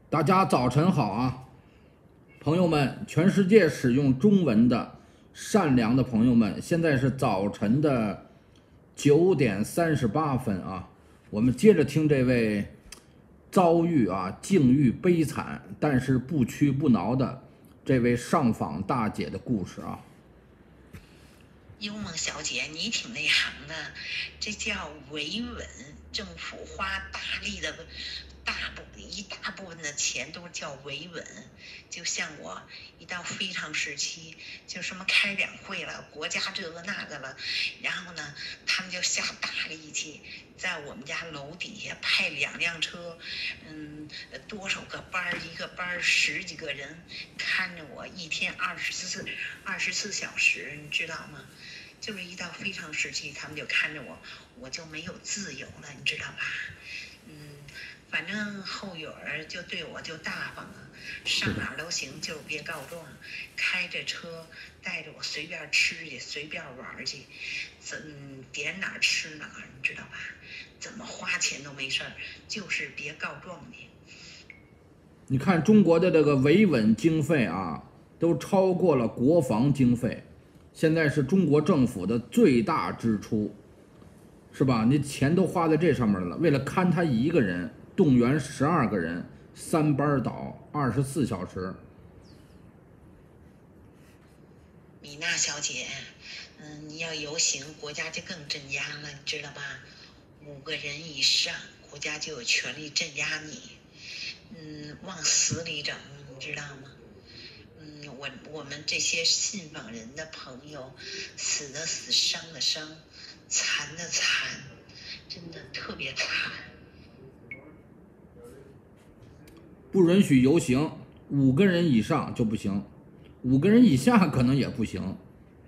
大家早晨好啊，朋友们，全世界使用中文的善良的朋友们，现在是早晨的9:38啊。我们接着听这位遭遇境遇悲惨，但是不屈不挠的这位上访大姐的故事啊。 幽梦小姐，你挺内行的，这叫维稳。政府花一大部分的钱都叫维稳。就像我一到非常时期，就什么开两会了，国家这个那个了，然后呢，他们就下大力气，在我们家楼底下派2辆车，多少个班，一个班10几个人看着我，一天24小时，你知道吗？就是一到非常时期，他们就看着我，我就没有自由了，你知道吧？反正后院就对我就大方了，上哪儿都行，就是别告状，开着车带着我随便吃去，随便玩去，点哪儿吃哪儿，你知道吧？怎么花钱都没事儿，就是别告状去。 你看中国的这个维稳经费啊，都超过了国防经费，现在是中国政府的最大支出，是吧？你钱都花在这上面了，为了看他一个人，动员12个人，3班倒，24小时。 米娜小姐，你要游行，国家就更镇压了，你知道吧？5个人以上，国家就有权利镇压你。往死里整，你知道吗？我们这些信访人的朋友，死的死，伤的伤，残的残，真的特别惨。 不允许游行，5个人以上就不行，5个人以下可能也不行。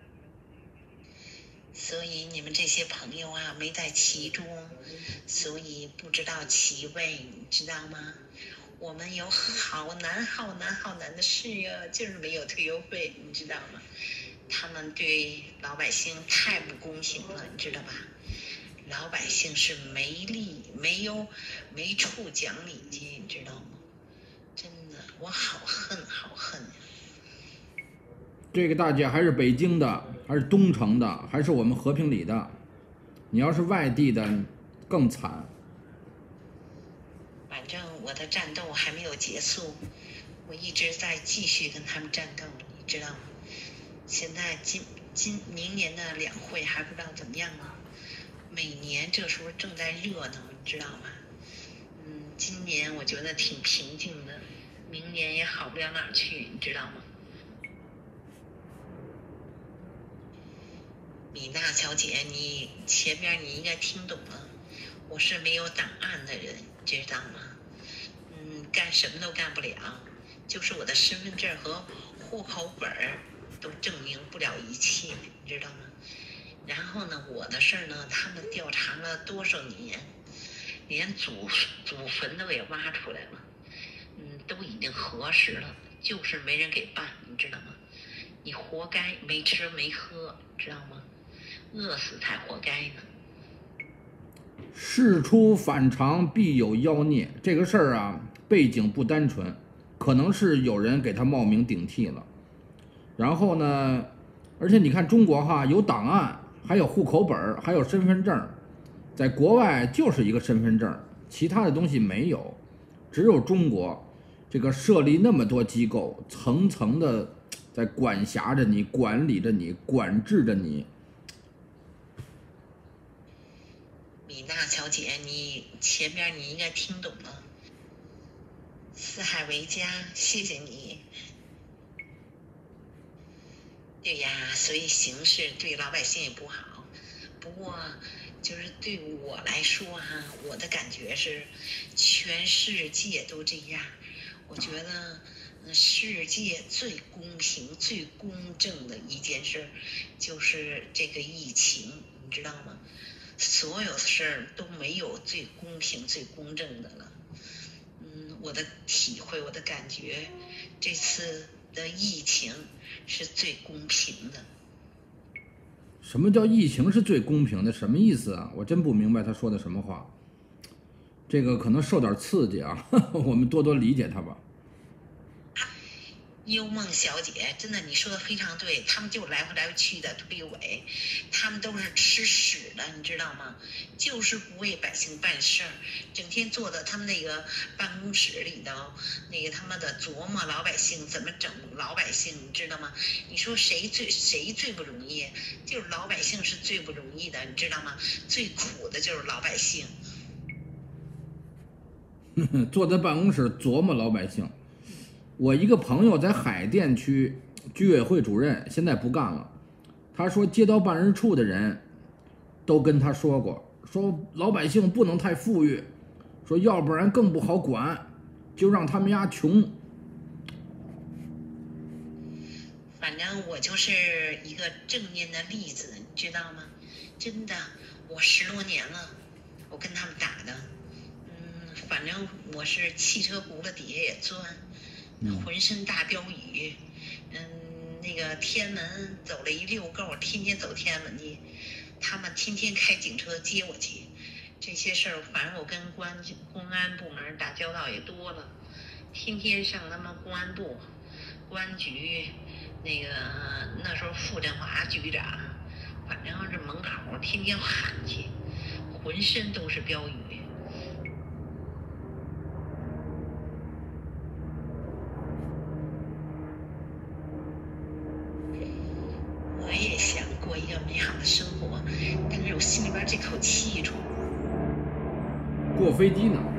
所以你们这些朋友啊，没在其中，所以不知道其味，你知道吗？我们有好难的事呀，就是没有退休费，你知道吗？他们对老百姓太不公平了，你知道吧？老百姓是没处讲理去，你知道吗？真的，我好恨呀！ 这个大姐还是北京的，还是东城的，还是我们和平里的？你要是外地的，更惨。 反正我的战斗还没有结束，我一直在继续跟他们战斗，你知道吗？现在明年的2会还不知道怎么样啊。每年这时候正在热闹，你知道吗？今年我觉得挺平静的，明年也好不了哪儿去，你知道吗？米娜小姐，你前面你应该听懂了，我是没有档案的人，知道吗？干什么都干不了，就是我的身份证和户口本都证明不了一切，你知道吗？然后呢，我的事儿呢，他们调查了多少年，连祖坟都给挖出来了，都已经核实了，就是没人给办，你知道吗？你活该，没吃没喝，知道吗？饿死才活该呢。 事出反常必有妖孽，这个事儿啊，背景不单纯，可能是有人给他冒名顶替了。然后呢，而且你看中国有档案，还有户口本，还有身份证，在国外就是一个身份证，其他的东西没有，只有中国这个设立那么多机构，层层的在管辖着你，管理着你，管制着你。 米娜小姐，你前面你应该听懂了。四海为家，谢谢你。对呀，所以形势对老百姓也不好。不过，就是对我来说我的感觉是，全世界都这样。我觉得，世界最公平、最公正的一件事，就是这个疫情，你知道吗？所有事儿都没有最公平、最公正的了。我的体会，我的感觉，这次的疫情是最公平的。 什么叫疫情是最公平的？什么意思啊？我真不明白他说的什么话。 这个可能受点刺激啊，我们多多理解他吧。 幽梦小姐，真的你说的非常对，他们就来回去的推诿，他们都是吃屎的，你知道吗？就是不为百姓办事儿，整天坐在他们那个办公室里头，那个他们的琢磨老百姓怎么整老百姓，你知道吗？你说谁最不容易？就是老百姓是最不容易的，你知道吗？最苦的就是老百姓。 坐在办公室琢磨老百姓。我一个朋友在海淀区居委会主任，现在不干了。他说，街道办事处的人都跟他说过，说老百姓不能太富裕，说要不然更不好管，就让他们家穷。 反正我就是一个正面的例子，你知道吗？真的，我10多年了，我跟他们打的，反正我是汽车轱辘底下也钻。浑身大标语，那个天安门走了一溜够，天天走天安门去，他们天天开警车接我去，这些事儿，反正我跟公安部门打交道也多了，天天上他们公安部、公安局，那时候傅振华局长，反正是门口天天喊去，浑身都是标语。我也想过一个美好的生活，但是我心里边这口气出。 过飞机呢？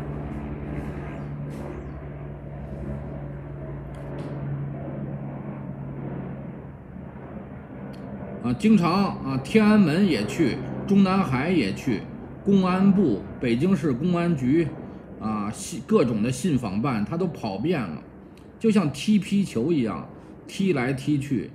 经常天安门也去，中南海也去，公安部、北京市公安局各种的信访办，他都跑遍了，就像踢皮球一样，踢来踢去。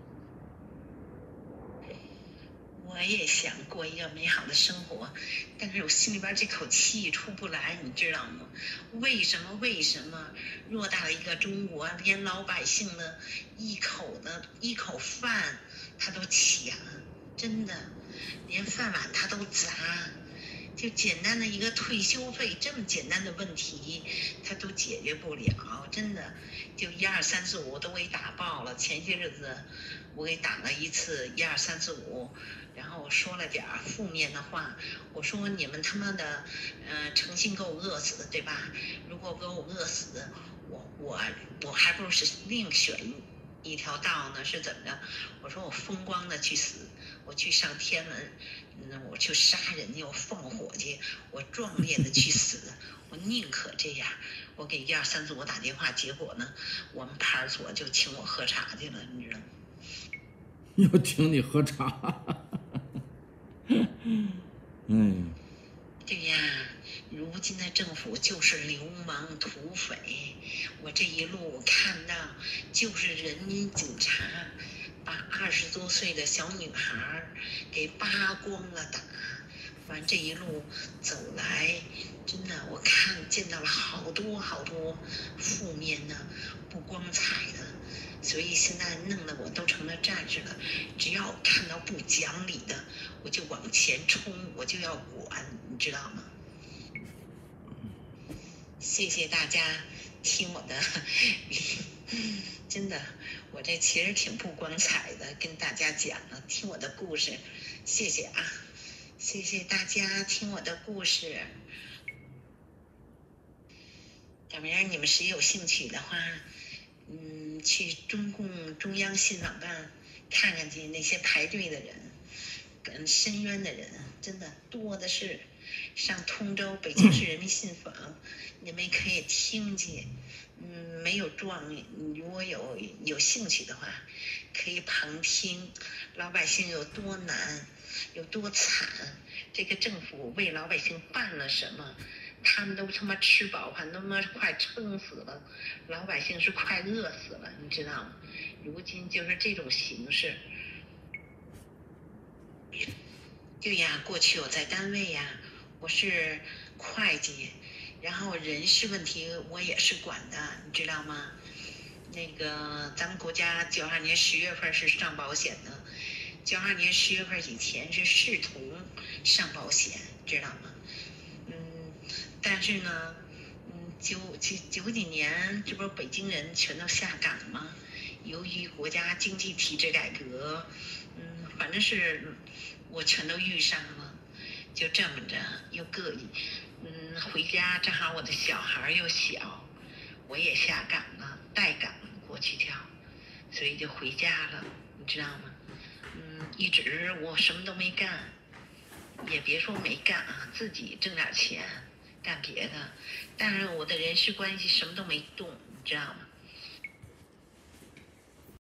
我也想过一个美好的生活，但是我心里边这口气出不来，你知道吗？为什么偌大的一个中国，连老百姓的一口饭他都抢，真的，连饭碗他都砸，就简单的一个退休费，这么简单的问题他都解决不了，真的，就1、2、3、4、5都给打爆了。前些日子我给打了一次1、2、3、4、5。然后我说了点负面的话，我说你们他妈的，诚心给我饿死，对吧？如果给我饿死，我还不如是另选一条道呢，是怎么着？我说我风光的去死，我去上天门，我去杀人家，我放火去，我壮烈的去死，我宁可这样。我给1、2、3、4、5打电话，结果呢，我们派出所就请我喝茶去了，你知道吗？ 又请你喝茶。 对呀，如今的政府就是流氓土匪，我这一路看到就是人民警察把20多岁的小女孩给扒光了打，反正这一路走来，真的我见到了好多负面的、不光彩的。所以现在弄得我都成了战士了，只要看到不讲理的，我就往前冲，我就要管，你知道吗？谢谢大家听我的，真的，我这其实挺不光彩的，跟大家讲了，听我的故事，谢谢啊，谢谢大家听我的故事。小明，你们谁有兴趣的话，去中共中央信访办看看去，那些排队的人，跟申冤的人，真的多的是。上通州北京市人民信访，你们可以听去。没有状，如果有兴趣的话，可以旁听老百姓有多难，有多惨，这个政府为老百姓办了什么。他们都他妈吃饱饭，他妈快撑死了，老百姓是快饿死了，你知道吗？如今就是这种形式。对呀，过去我在单位呀，我是会计，然后人事问题我也是管的，你知道吗？咱们国家92年10月份是上保险的，92年10月份以前是视同上保险，知道吗？ 但是呢，九几年，这不是北京人全都下岗吗？由于国家经济体制改革，反正是我全都遇上了，就这么着又回家正好我的小孩又小，我也下岗了，待岗过去跳，所以就回家了，你知道吗？一直我什么都没干，也别说没干啊，自己挣点钱干别的，但是我的人事关系什么都没动，你知道吗？